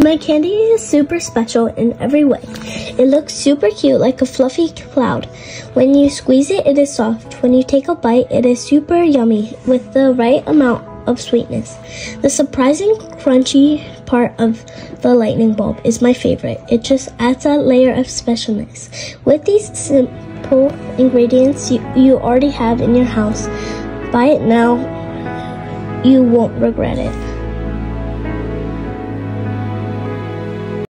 My candy is super special in every way. It looks super cute like a fluffy cloud. When you squeeze it, it is soft. When you take a bite, it is super yummy with the right amount of sweetness. The surprising crunchy part of the lightning bulb is my favorite. It just adds a layer of specialness. With these simple ingredients you already have in your house, buy it now. You won't regret it.